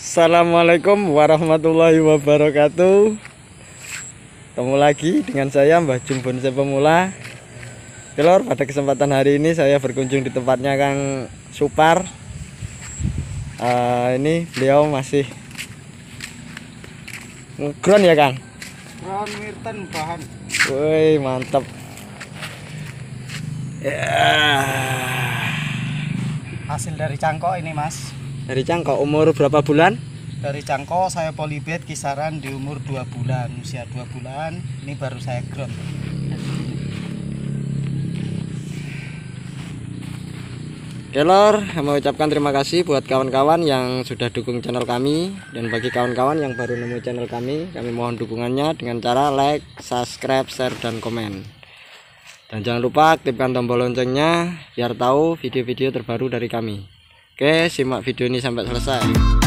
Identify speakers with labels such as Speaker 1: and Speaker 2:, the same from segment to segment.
Speaker 1: Assalamualaikum warahmatullahi wabarakatuh. Ketemu lagi dengan saya Mbah Jum Bonsai Pemula. Lor, pada kesempatan hari ini saya berkunjung di tempatnya Kang Supar. Ini beliau masih ngegron ya Kang?
Speaker 2: Ground Mirten bahan.
Speaker 1: Woi, mantap. Ya.
Speaker 2: Hasil dari cangkok ini Mas.
Speaker 1: Dari cangkok umur berapa bulan?
Speaker 2: Dari cangkok saya polybed kisaran di umur 2 bulan. Usia 2 bulan. Ini baru saya ground.
Speaker 1: Oke Lor, saya mau ucapkan terima kasih buat kawan-kawan yang sudah dukung channel kami. Dan bagi kawan-kawan yang baru nemu channel kami mohon dukungannya dengan cara like, subscribe, share, dan komen. Dan jangan lupa aktifkan tombol loncengnya biar tahu video-video terbaru dari kami. Oke, simak video ini sampai selesai.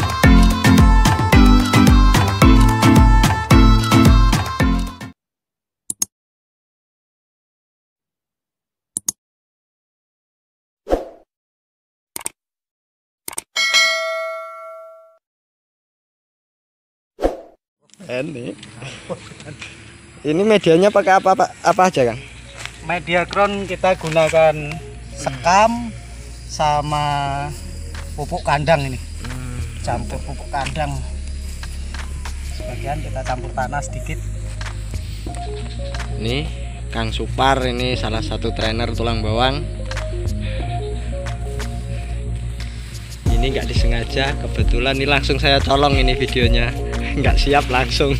Speaker 1: Ini medianya pakai apa aja Kang?
Speaker 2: Media ground kita gunakan sekam sama pupuk kandang ini. Campur pupuk kandang. Sebagian kita campur tanah sedikit.
Speaker 1: Ini Kang Supar, ini salah satu trainer tulang bawang. Ini nggak disengaja, kebetulan ini langsung saya colong ini videonya. Nggak siap langsung.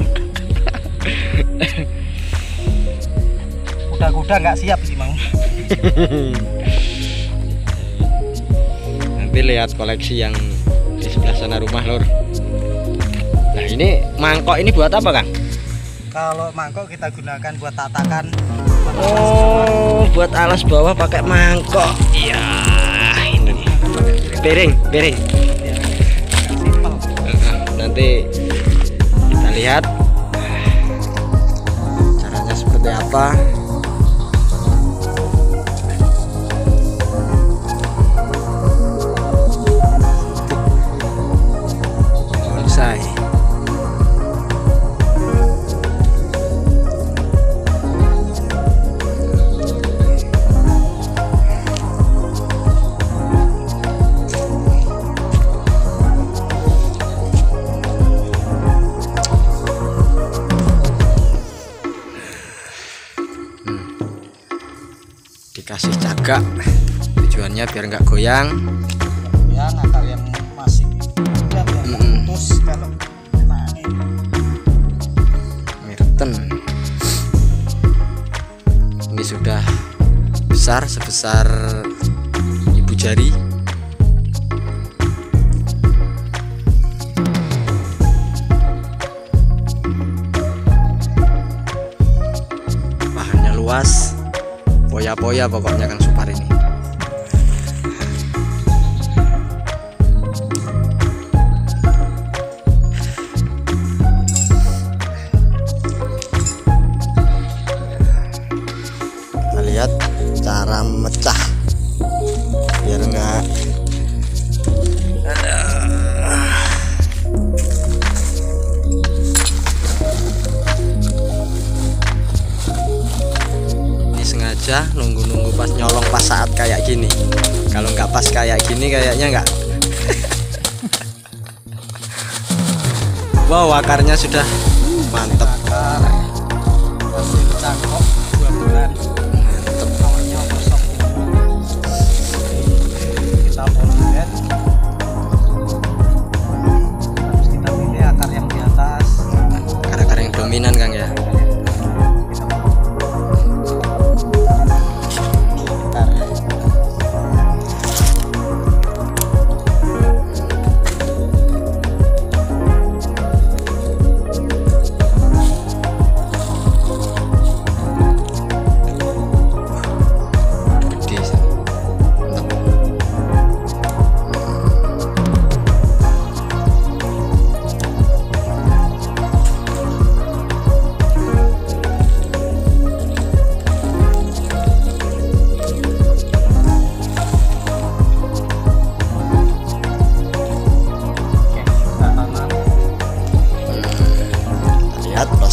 Speaker 2: Kuda-kuda nggak siap sih Mang.
Speaker 1: Nanti lihat koleksi yang di sebelah sana rumah Lor. Nah ini mangkok ini buat apa Kang?
Speaker 2: Kalau mangkok kita gunakan buat tatakan.
Speaker 1: Oh, buat alas bawah pakai mangkok. Iya, ini piring. Nanti kita lihat caranya seperti apa. Bonsai. Dikasih cagak tujuannya biar nggak goyang.
Speaker 2: Ya, akar yang masih muda biar nggak putus kalau kena angin.
Speaker 1: Mirten. Ini sudah besar sebesar ibu jari. Bahannya luas. Poya-poya pokoknya Kang Supar ini. Kita lihat cara mecah biar enggak sengaja nunggu pas nyolong pas saat kayak gini. Kalau nggak pas kayak gini kayaknya nggak. Wow, akarnya sudah mantep.
Speaker 2: Akar hasil cangkok 2 bulan.
Speaker 1: Mantep.
Speaker 2: Awalnya kosong. Kita polybed. Terus kita pilih akar yang di atas.
Speaker 1: Akar-akar yang dominan Kang ya.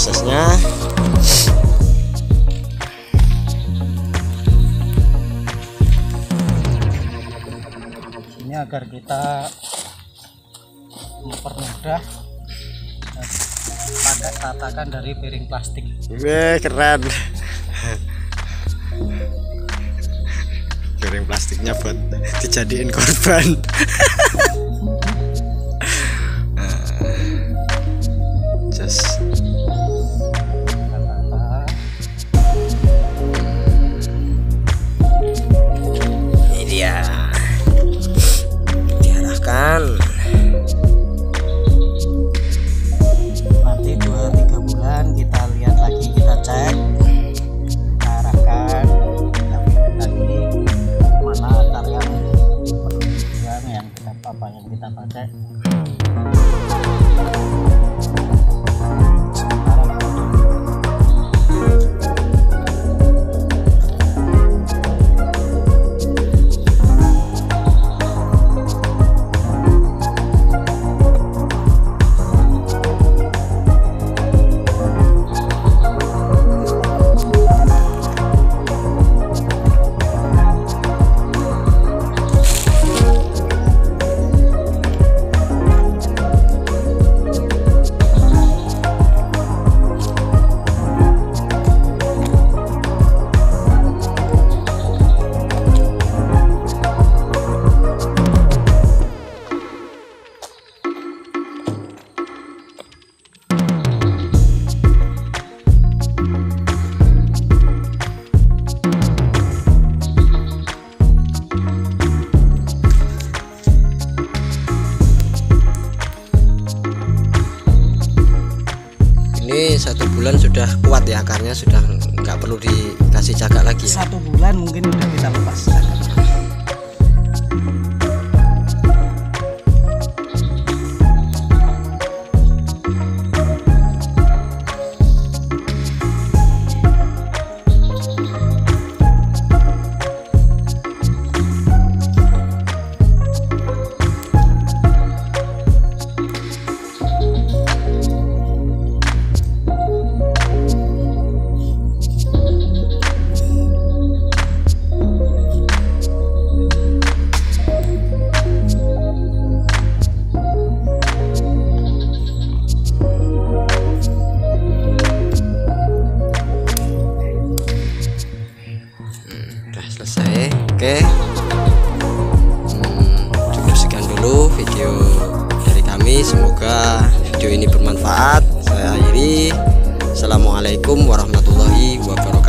Speaker 1: prosesnya.
Speaker 2: Ini agar kita mempermudah, pakai tatakan dari piring plastik.
Speaker 1: Keren. Piring plastiknya buat dijadiin korban. Just ini dia, diarahkan.
Speaker 2: Nanti 2-3 bulan kita lihat lagi, kita cek, kita arahkan, kita pilih lagi mana akar yang perlu dibuang, yang kita pakai.
Speaker 1: Ini 1 bulan sudah kuat ya, akarnya sudah nggak perlu dikasih cagak lagi ya.
Speaker 2: 1 bulan mungkin udah kita lepas.
Speaker 1: Selesai. Oke, cukup sekian dulu video dari kami. Semoga video ini bermanfaat. Saya akhiri. Assalamualaikum warahmatullahi wabarakatuh.